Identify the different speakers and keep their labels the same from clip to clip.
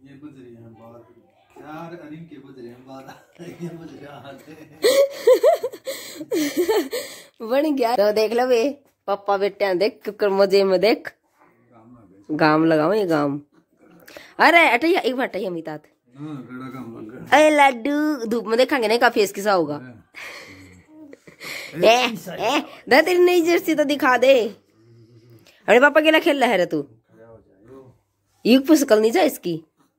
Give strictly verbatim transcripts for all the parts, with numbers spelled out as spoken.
Speaker 1: ये बज रही है बात यार, अरिन के बज रहे हैं बात, ये बज रहा है
Speaker 2: बन गया तो देख लो वे पापा बेटे देख कुकर मजे में देख गाम लगाओ ये गाम। अरे अटैया एक बार अटैया मितात अरे लड्डू धूप में देखेंगे नहीं का फेस किसा होगा। ए ए दे तेरी नई जर्सी तो दिखा दे। अरे पापा के लिए खेल रहा है रे तू, युग पुस्तकल नहीं जा इसकी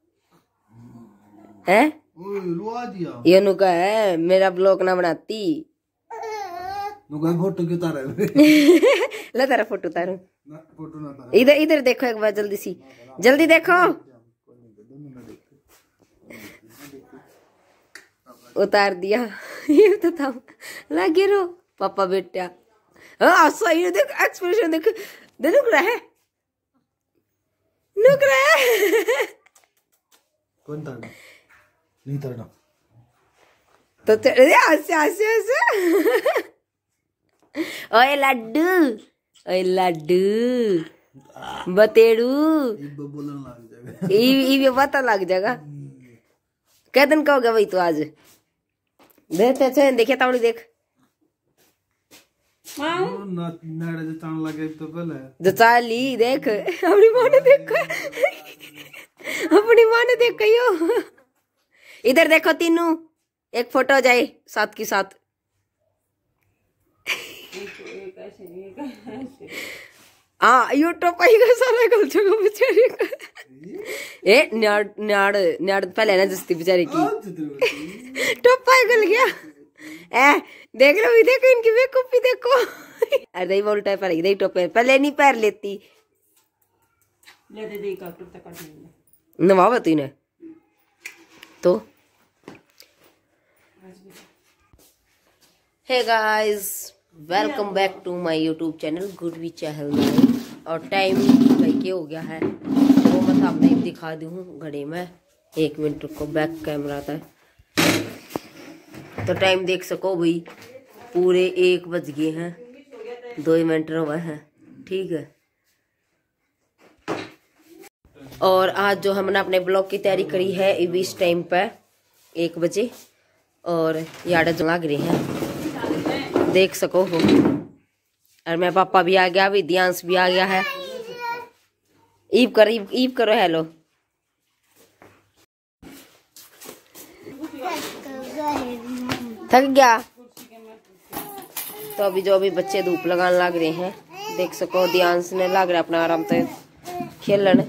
Speaker 2: है ये नुका है मेरा ब्लॉग ना बनाती
Speaker 1: नुका फोटो क्यों उतारा
Speaker 2: ला तेरा फोटो उतारू इधर इधर देखो एक बार जल्दी सी जल्दी देखो उतार दिया ये तो था लगे रो पापा बेटा हाँ सही देख एक्सप्रेशन देख दे नुक रहा है नुक रहा है
Speaker 1: कौन था नहीं तरना
Speaker 2: तो तेरे ऐसे ऐसे ऐसे ओए लड्डू ओए लड्डू बतेड़ू
Speaker 1: बोलने लग जाएगा
Speaker 2: ई ई पता लग जाएगा कै दिन का हो गया भाई तू आज देखते अच्छे देखिए तावड़ी देख
Speaker 1: ना नाड़े जो चाण लगे तो पहले
Speaker 2: जो चाली देख अपनी माँ ने देख अपनी माँ ने देख कहियो इधर देखो तीनों एक फोटो जाए साथ की साथ हाँ यूट्यूब पर सारा गल जगह बेचारी का ए न्याड़ न्याड़ न्याड़ पहले ना जस्ती बेचारी की टोपा गल गया ए देख लो देखो इनकी बेकूफी देखो अरे दही बोल टाइप दही टोपे पहले नहीं पैर लेती नवावा तूने तो hey guys welcome back to my YouTube channel गुड वी चहल में। और टाइम भाई क्या हो गया है वो मैं सामने दिखा दी हूँ घड़ी में। एक मिनट रुको बैक कैमरा था तो टाइम देख सको भाई पूरे एक बज गए हैं दो मिनट हुए हैं ठीक है। और आज जो हमने अपने ब्लॉग की तैयारी करी है इस टाइम पर एक बजे और यार लग रहे हैं देख सको हो। और मैं पापा भी आ गया विद्यांश भी आ गया है। ईब कर ईब, ईब करो हेलो थक गया तो अभी जो अभी बच्चे धूप लगाने लग रहे हैं देख सको ध्यान ने लग रहा अपना आराम से खेलन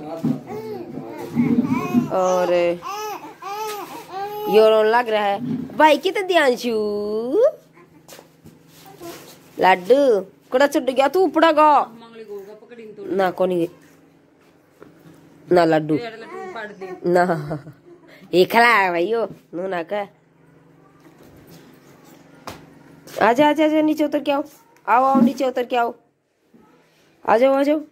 Speaker 2: और योरो लग रहा है भाई की तो ध्यान छू लड्डू कड़ा छुट गया तू पड़ेगा ना कोनी ना लड्डू ना ये खला है भाइयों नू ना का आजा आजा आजा नीचे उतर के आओ आओ आओ नीचे उतर के आओ आ जाओ आ जाओ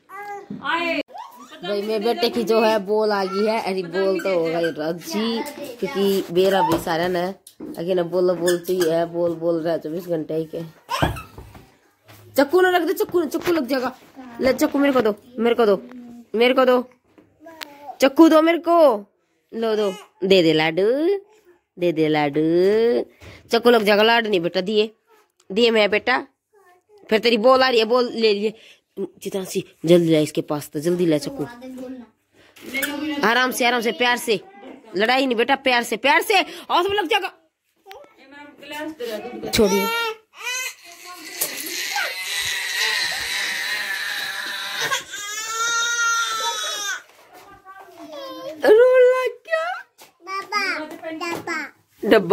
Speaker 2: भाई मेरे बेटे की जो है बोल आ गई है अरे बोल तो होगा ये रजी क्योंकि मेरा भी सारा ना अगे ना बोलो बोलती है बोल बोल रहा है चौबीस घंटे ही के। चक्कू ना रख दो चक्कू चक्कू लग जाएगा ले चक्कू मेरे को दो मेरे को दो मेरे को दो चक्कू दो मेरे को लो दो दे दे लाडू दे दे लाडू चक्कू लग जाएगा लाडू नहीं बेटा दिए दिए मैं बेटा फिर तेरी बोल आ रही है बोल ले लिए जितना सी जल्दी ला इसके पास तो जल्दी ला चक्कू आराम से आराम से प्यार से लड़ाई नहीं बेटा प्यार से प्यार से और सब लग जाएगा छोड़िए रोला क्या डब्बा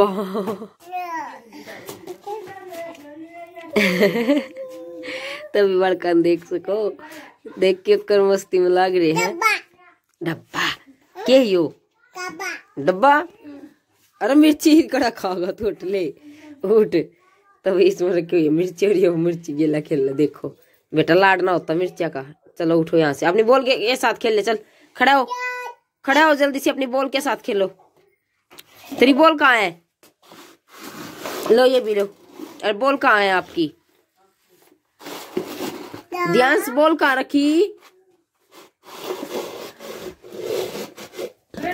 Speaker 2: तभी बड़का देख सको देख के कर मस्ती में लग रहे हैं डब्बा के यो डब्बा अरे मिर्ची कड़ा खाओगा तो उठ ले उठ तभी इसमें रखी हुई मिर्ची और ये मिर्ची गेला खेल देखो बेटा लाडना होता मिर्चिया का। चलो उठो यहाँ से अपनी बॉल के ये साथ खेल ले चल खड़ा हो खड़ा हो जल्दी से अपनी बॉल के साथ खेलो। तेरी बॉल कहाँ है लो ये भी लो और बॉल कहाँ है आपकी ध्यान से बॉल कहाँ रखी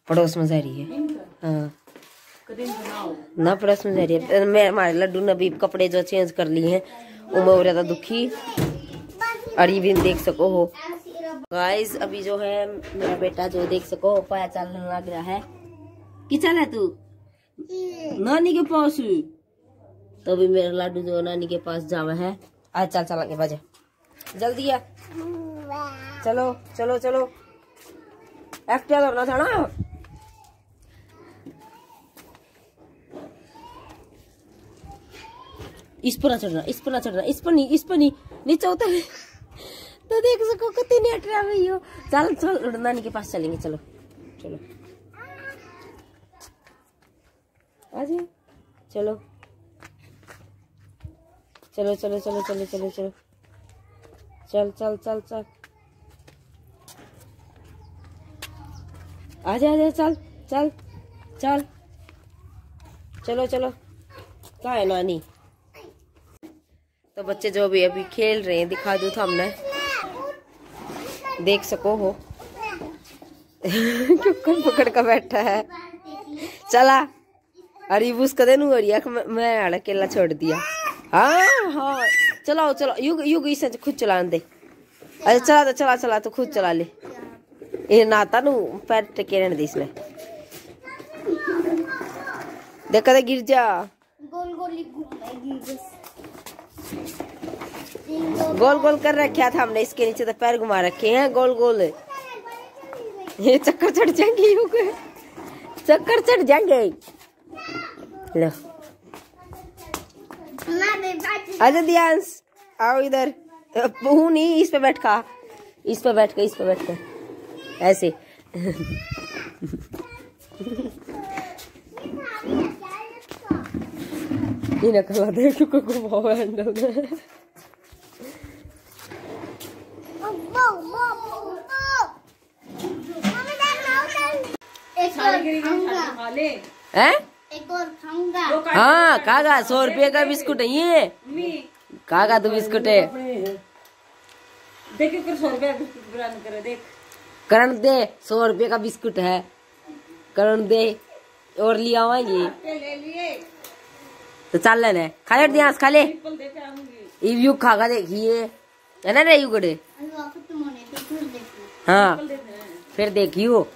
Speaker 2: पड़ोस में जा रही है। हाँ ना पड़ोस में जा रही है। मैं हमारे लड्डू ने भी कपड़े जो चेंज कर लिए हैं वो मैं ज्यादा दुखी। और ये भी देख सको हो गाइस, अभी जो है मेरा बेटा जो देख सको पाया चलने लग रहा है। कि चल है तू नानी के पास? तो अभी मेरा लाडू जो नानी के पास जावा है। आज चल चला के बजे जल्दी है। चलो चलो चलो एक्टिवा करना था ना। इस पर ना चढ़ना, इस पर ना चढ़ना, इस पर नहीं, इस पर नहीं, नीचे उतर। तो देख सको कितनी अटरा रही हो। चल चल नानी के पास चलेंगे। चलो चलो आ जाओ। चलो चलो चलो चलो चलो चलो चलो चल चल चल चल आजा आजा चल चल चल चलो चलो। क्या है नानी? तो बच्चे जो भी अभी खेल रहे हैं दिखा दूँ तो हमने देख सको हो। क्यों पकड़ कर बैठा है। चला अरे उसका देनू मैं अकेला छोड़ दिया। हाँ हाँ चलाओ चलो युग युग इसे खुद चला दे। अच्छा चला तो चला चला तो खुद चला ले। ये नाता नू पैर टेके रहने दे इसमें। देखा दे गिर जा। गोल गोल गोल गोल कर रखा था हमने। इसके नीचे तो पैर घुमा रखे हैं गोल गोल। ये चक्कर चढ़ जाएंगे युग, चक्कर चढ़ जाएंगे। लो आजा दियांश आओ इधर। हूँ नहीं, इस पे बैठ का, इस पे बैठ कर, इस पे बैठ कर ऐसे। इन्हें कला दे क्योंकि घुमाओ हैंडल में। हैं? एक और खाऊंगा। हाँ खागा, सौ रुपये का बिस्कुट है ये। खागा तू बिस्कुट है। देखिए सौ रुपये करे देख। करण दे सौ रुपये का बिस्कुट है। करण दे और लिया हुआ ये तो चल लेने। खा ले दियांश खा ले। यू खागा देखिए है ना रे युगड़े। हाँ फिर देखियो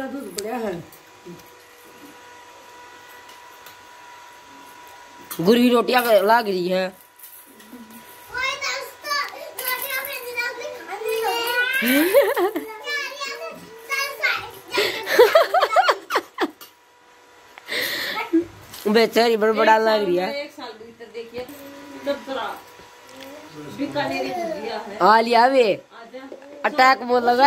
Speaker 2: गुरवी रोटियां लाग रही है। बेचारी बड़बड़ा लग रही है। आ लिया वे अटैक बोल लगा।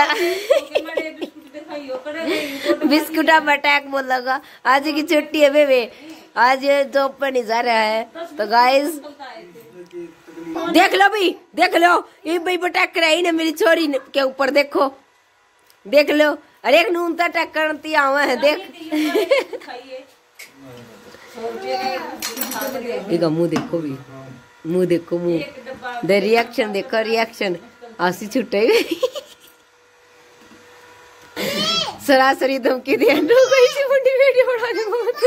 Speaker 2: बिस्कुट अब अटैक बोल लगा। आज की छुट्टी है वे आज जॉब पर नहीं जा रहा है। तो गाइस देख लो भी, देख लो ये भाई अटैक कराई ना मेरी छोरी के ऊपर। देखो देख लो अरे एक नून तक अटैक करती आवा है। देख इसका मुंह देखो भी, मुंह देखो मुंह दे रिएक्शन देखो रिएक्शन। आंसी छुटे सरासरी धमकी दिया वीडियो बनाने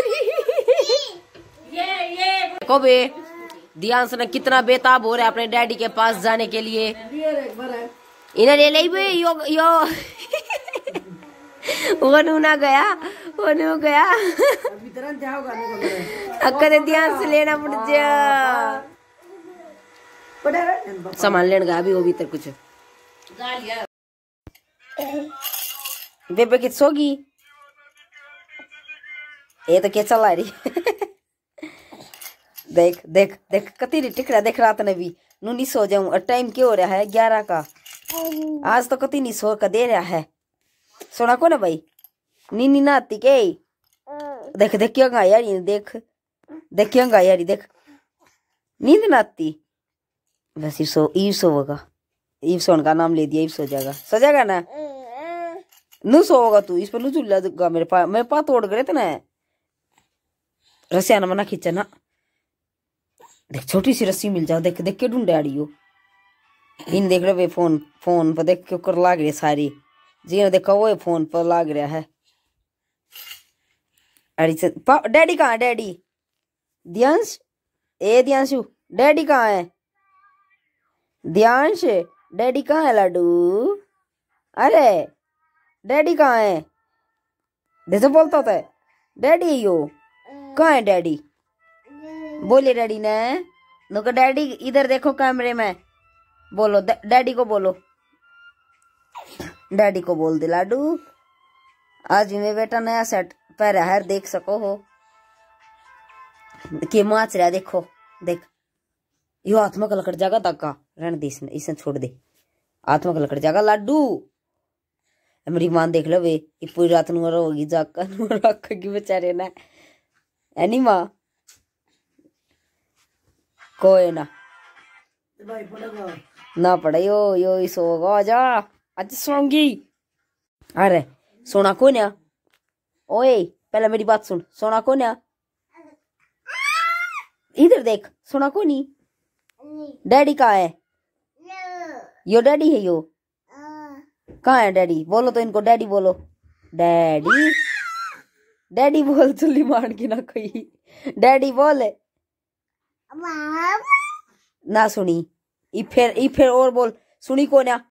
Speaker 2: को बे। दियांश ने कितना बेताब हो रहा है अपने डैडी के पास जाने के लिए। इन्हें ले ले बे यो यो वो नूना गया वो नू गया अक्का दियांश लेना पड़ जा। सामान लेने गया अभी वो भीतर कुछ बेबे कित सोगी। ये तो क्या चला रही। देख देख देख कती टिकड़ा देख रात ने भी नू नहीं सो जाऊं। और टाइम क्या हो रहा है ग्यारह का। आज तो कती नहीं सो का दे रहा है। सोना को ना भाई नीनी ना आती के। देख देख क्यों गा यार देख देख क्यों गा यार देख नींद ना आती। बस सो ईव सोगा। ईव सोन का नाम ले दिया। ईव सो जाएगा सो जाएगा ना। नू सोगा तू इस पर नू झूला मेरे पा मेरे पा तोड़ गए थे ना। रस्सिया ना मना खींचा ना। देख छोटी सी रस्सी मिल जाओ। देख देख के ढूंढे आड़ियो इन देख रहे फोन फोन पर देख के कर लाग रही सारी जी ने देखा वो फोन पर लाग रहा है। अरे से- पा- डैडी कहाँ है डैडी? दियांश, ए दियांशु, डैडी कहाँ है? दियांश, डैडी कहाँ है लाडू? अरे डैडी कहाँ है? जैसे बोलता होता है डैडी यो, कहाँ है डैडी? बोले डैडी ने, नो का डैडी इधर देखो कैमरे में, बोलो डैडी को बोलो, डैडी को बोल दे लाडू। आज मेरे बेटा नया सेट पहरा है, देख सको हो के माच रहा, देखो देख यो आत्मा का लकड़ जागा तका रहने दे, इसने इसने छोड़ दे, आत्मा का लकड़ जागा लाडू। मेरी मां देख लो वे, ये पूरी रात नुर होगी जाका नुर रखेगी बेचारे ना, एनी मां कोई ना ना पड़े यो यो सोगा, आजा आज सोंगी। अरे सोना कौन है? ओए पहले मेरी बात सुन, सोना कौन है? इधर देख, सोना कौन है? डैडी कहाँ है? यो डैडी है यो, कहाँ है डैडी? बोलो तो इनको डैडी बोलो, डैडी डैडी बोल, चुल्ली मार के ना कोई डैडी बोले ना सुनी, ई फिर ई फिर और बोल, सुनी कौन है?